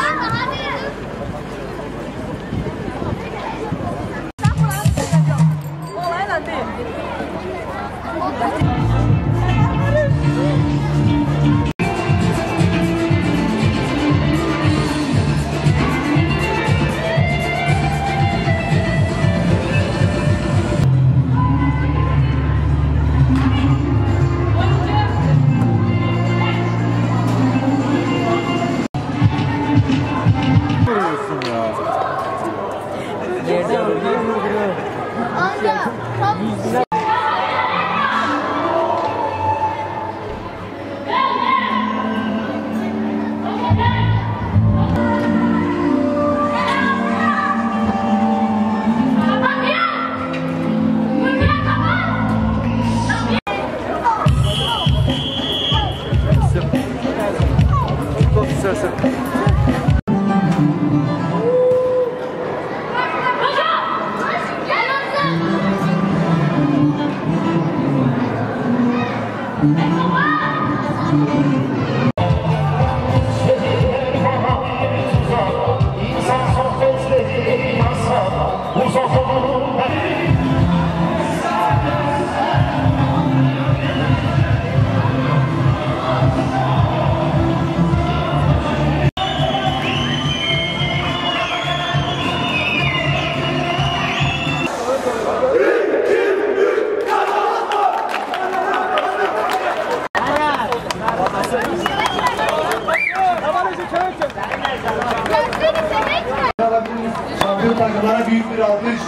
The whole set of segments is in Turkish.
Şampiyon takımlara büyük bir alkış.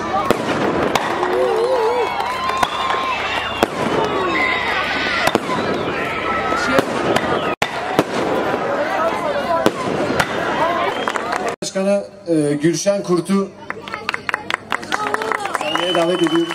Başkanı Gülşen Kurt'u sahneye davet ediyoruz.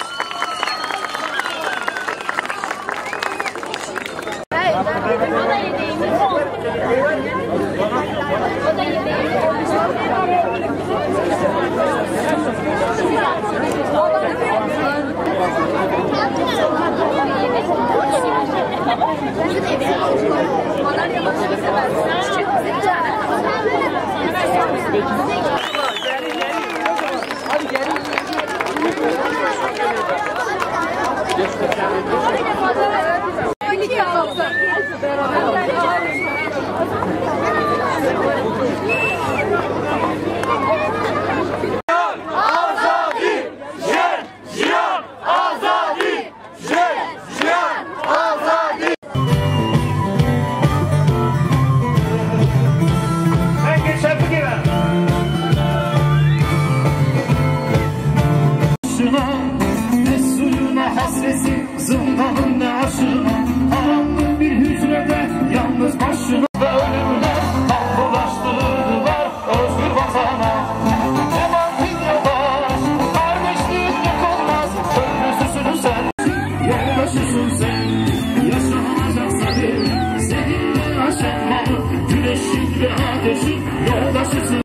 Zindanın ne aşına, karanlık bir hücrede yalnız başına ve ölümüne kalbulaştırdılar özgür vatana. Emanet yavaş, kardeşlik yıkılmaz, köprüsüsün sen, yoldaşısın sen. Yaşanacaksa bir, seninle aşamalı, güneşin ve ateşin yoldaşısın.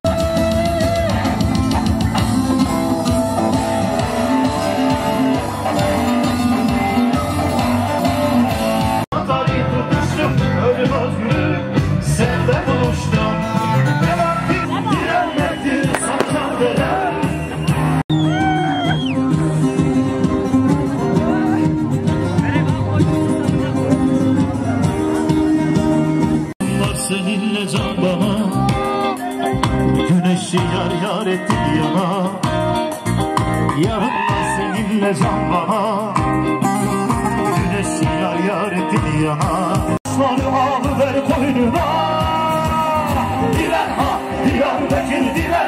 Seninle can bana, güneşi yar yar etti yana. Yarınlar seninle can bana, güneşi yar yar etti yana. Kuşları alıver koynuna, diren ha, Diyarbakır diren.